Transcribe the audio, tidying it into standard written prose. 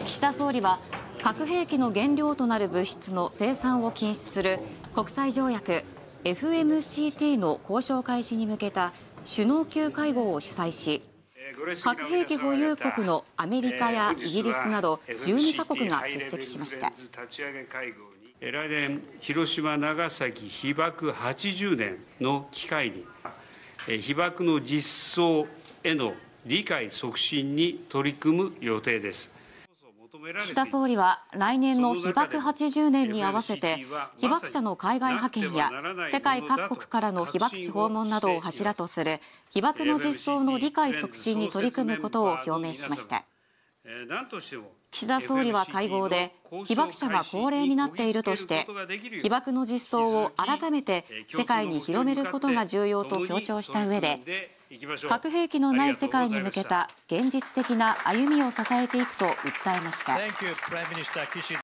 岸田総理は核兵器の原料となる物質の生産を禁止する国際条約 FMCT の交渉開始に向けた首脳級会合を主催し、核兵器保有国のアメリカやイギリスなど12カ国が出席しました。 来年、広島・長崎被爆80年の機会に、被爆の実相への理解促進に取り組む予定です。 岸田総理は来年の被爆80年に合わせて被爆者の海外派遣や世界各国からの被爆地訪問などを柱とする被爆の実相の理解促進に取り組むことを表明しました。岸田総理は会合で被爆者が高齢になっているとして被爆の実相を改めて世界に広めることが重要と強調した上で、核兵器のない世界に向けた現実的な歩みを支えていくと訴えました。